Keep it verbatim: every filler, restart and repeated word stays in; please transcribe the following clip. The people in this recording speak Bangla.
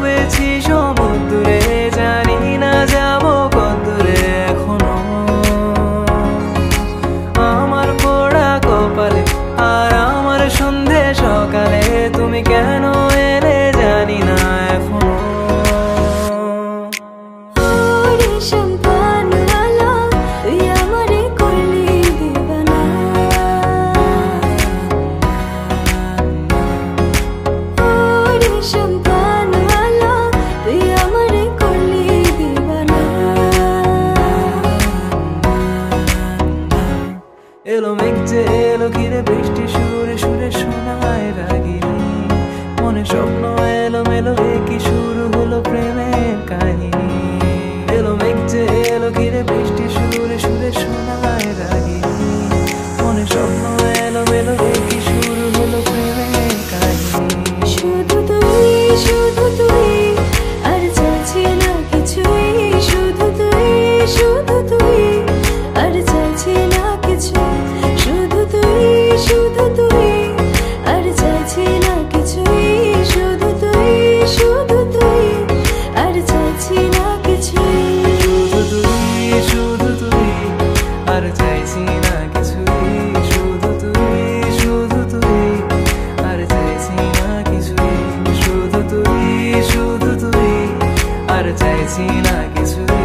ডুবেছি সমুদ্রে, জানি না যাবো কতদূরে এখনো। আমার পোড়া কপালে আর আমার সন্ধে সকালে তুমি কেন এলে জানি না এখনো। এলো মেঘ যে এলো ঘিরে বৃষ্টি সুরে সুরে শোনায় রাগিনী, মনে স্বপ্ন এলো মেলো কি শুরু হলো প্রেমের কাহিনী। এলো মেঘ যে এলো ঘিরে বৃষ্টি সুরে সুরে শোনায় রাগিনী, মনে স্বপ্ন এলো মেলো কি শুরু হলো প্রেমের কাহিনী। শুধু তুই শুধু তুই আর চাইছি না কিছুই, শুধু তুই শুধু তুই আর চাইছি না কিছু, শুধু তুই শুধু তুই আর চাইছি না কিছুই, শুধু তুই শুধু তুই আর চাইছি না কিছুই, শুধু তুই শুধু তুই আর চাইছি না কিছুই, শুধু তুই শুধু তুই আর চাইছি না কিছুই, শুধু তুই শুধু তুই আর চাইছি না কিছুই।